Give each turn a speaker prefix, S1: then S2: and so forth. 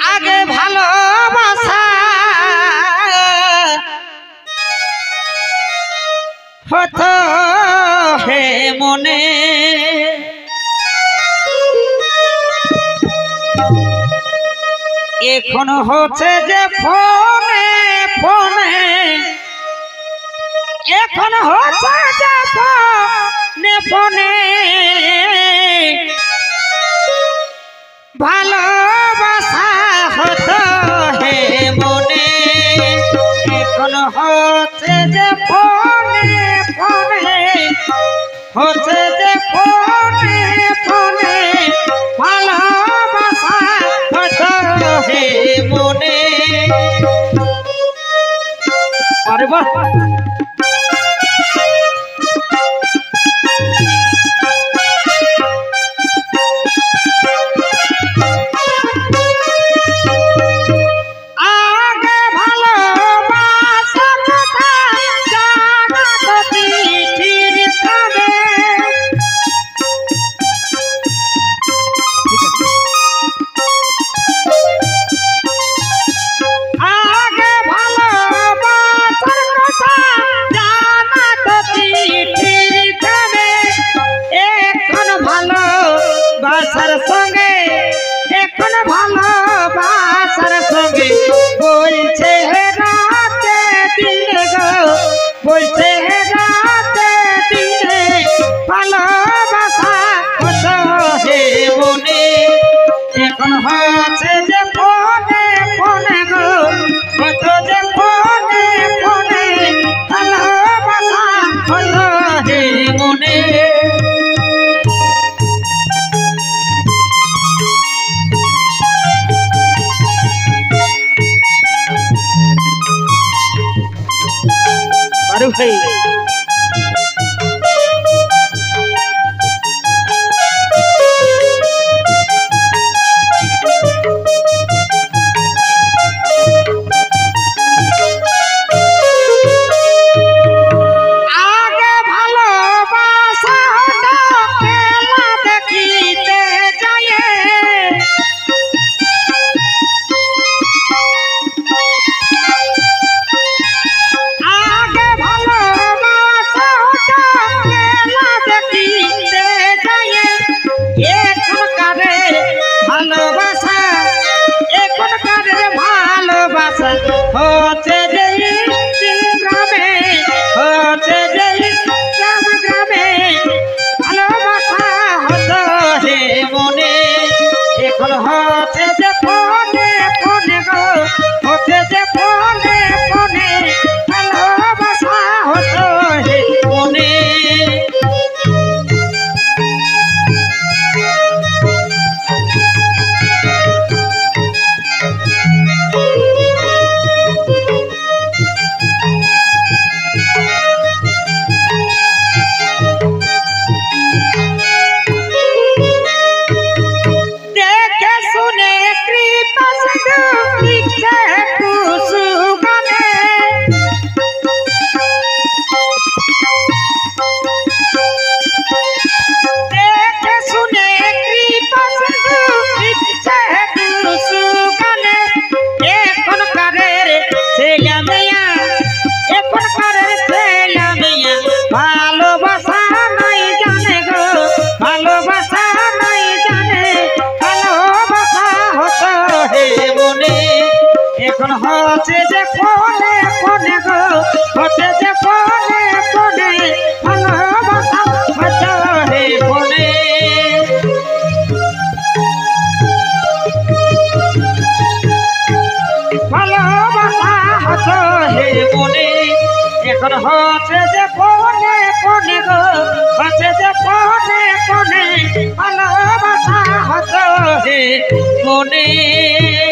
S1: আগে ভালোবাসা হতো হে মনে এখন হচ্ছে যে ফোনে ফোনে এখন হচ্ছে যে ফোনে ফোনে ভালোবাসা হতো হে মনে এখন হচ্ছে যে ফোনে ফোনে হচ্ছে যে ফোনে ফোনে ভালোবাসা হতো হে মনে আরে বাহ ভালোবাসার সঙ্গে এখন ভালোবাসার সঙ্গে বলছে রাতে দিনে গো বলছে রাতে দিনে ভালোবাসা হতো হে মনে এখন হচ্ছে যে ফোনে ফোনে গো হতো যে ফোনে ফোনে ভালোবাসা হতো হে মনে ভাই হচ্ছে যে গ্রামে হচ্ছে যে গ্রাম গ্রামে ভালোবাসা হতো হে মনে এখন হচ্ছে যে ফোনে ফোনে গো হচ্ছে যে ফোনে ফোনে ভালোবাসা হতো হে মনে ভালোবাসা নাই জানে গো ভালোবাসা নাই জানে ভালোবাসা হতো হে মনে এখন হচ্ছে যে ফোনে ফোনে গো হচ্ছে যে ফোনে ফোনে ভালোবাসা হতো হে মনে ভালোবাসা হতো হে মনে এখন হচ্ছে যে ফোনে ফোনে গো হচ্ছে যে ফোনে ফোনে ভালোবাসা হতো হে মনে